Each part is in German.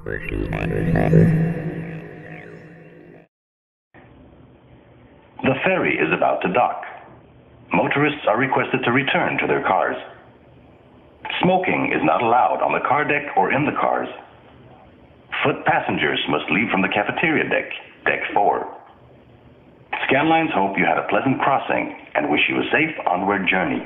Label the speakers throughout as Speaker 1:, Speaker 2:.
Speaker 1: The ferry is about to dock. Motorists are requested to return to their cars. Smoking is not allowed on the car deck or in the cars. Foot passengers must leave from the cafeteria deck, deck 4. Scanlines hope you had a pleasant crossing and wish you a safe onward journey.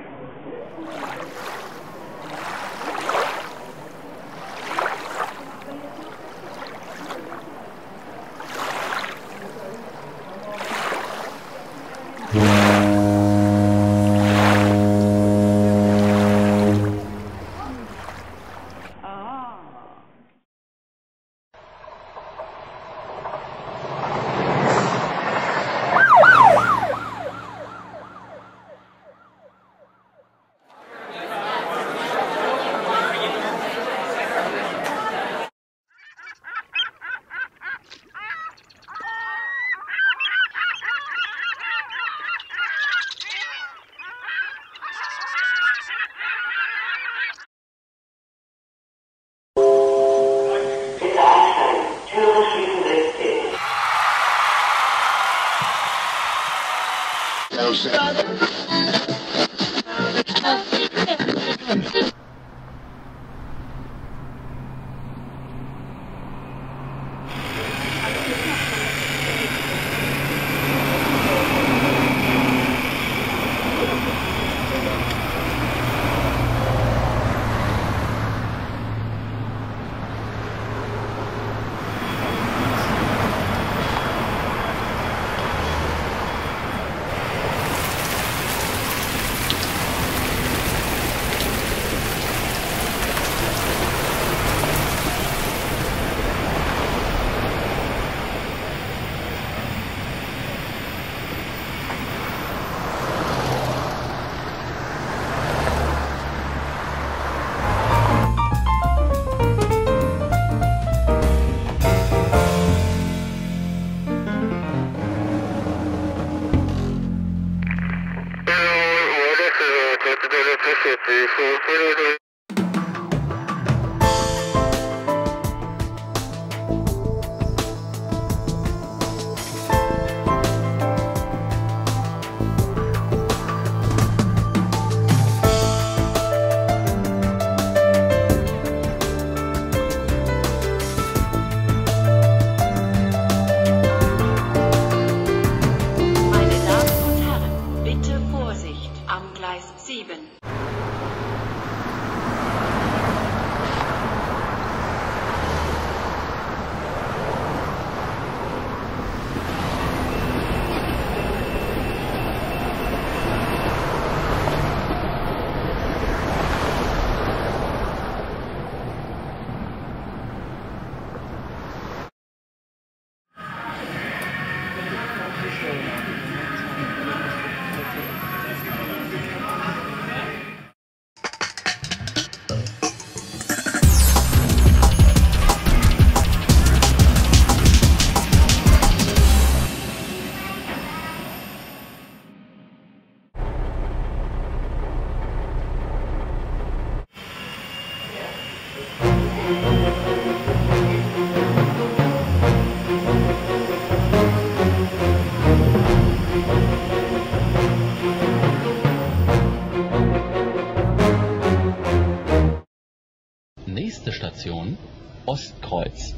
Speaker 2: Nächste Station Ostkreuz.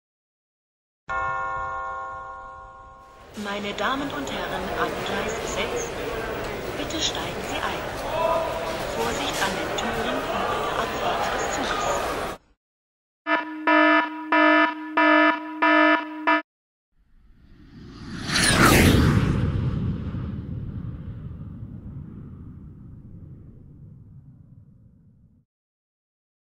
Speaker 3: Meine Damen und Herren an Gleis 6, bitte steigen Sie ein. Vorsicht an den Türen.